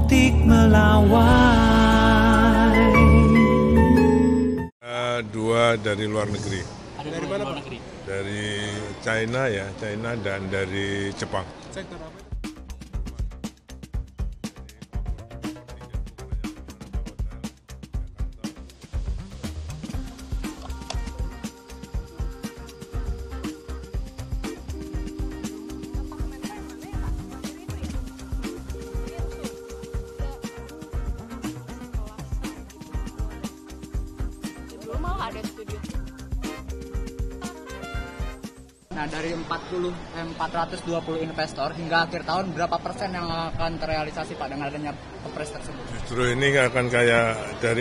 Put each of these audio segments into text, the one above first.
optik melawai. Dua dari luar negeri. Ada dari mana, Pak? Dari China ya, China dan dari Jepang. Sektor apa itu? Ada studio. Nah, dari 420 investor hingga akhir tahun berapa persen yang akan terrealisasi Pak dengan adanya kepres tersebut? Justru ini akan kayak dari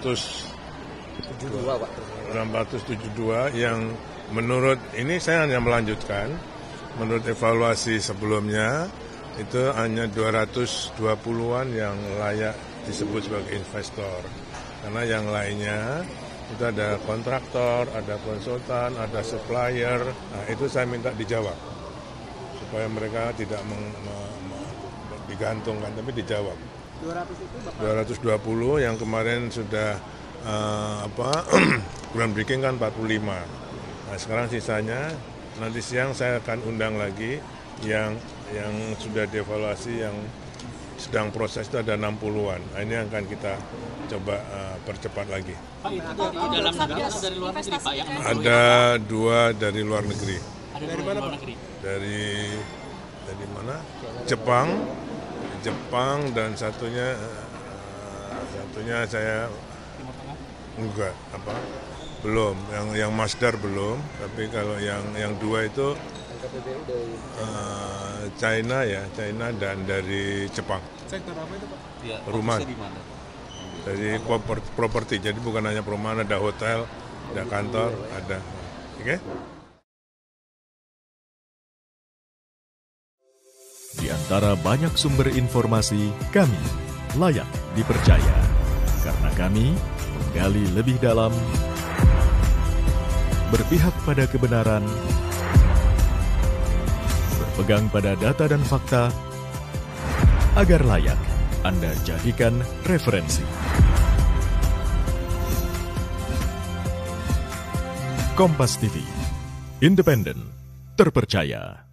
472 yang menurut ini saya hanya melanjutkan, menurut evaluasi sebelumnya itu hanya 220-an yang layak disebut sebagai investor. Karena yang lainnya itu ada kontraktor, ada konsultan, ada supplier. Nah, itu saya minta dijawab supaya mereka tidak digantungkan, tapi dijawab. 200 itu Bapak? 220 yang kemarin sudah groundbreaking kan 45. Nah, sekarang sisanya nanti siang saya akan undang lagi yang sudah dievaluasi, yang sedang proses itu ada 60-an. Nah, ini akan kita coba percepat lagi. Pak, itu dari dalam negeri atau dari luar negeri, Pak? Ada dua dari luar negeri. Ada dari mana, Pak? Dari mana? Jepang dan satunya saya enggak belum. Yang Masdar belum. Tapi kalau yang dua itu China ya, China dan dari Jepang. Sektor apa itu, Pak? Ya, Perumahan. Dari properti, jadi bukan hanya perumahan, ada hotel, ada kantor, ada. Oke? Di antara banyak sumber informasi, kami layak dipercaya. Karena kami menggali lebih dalam, berpihak pada kebenaran, berpegang pada data dan fakta, agar layak Anda jadikan referensi. Kompas TV, independen, terpercaya.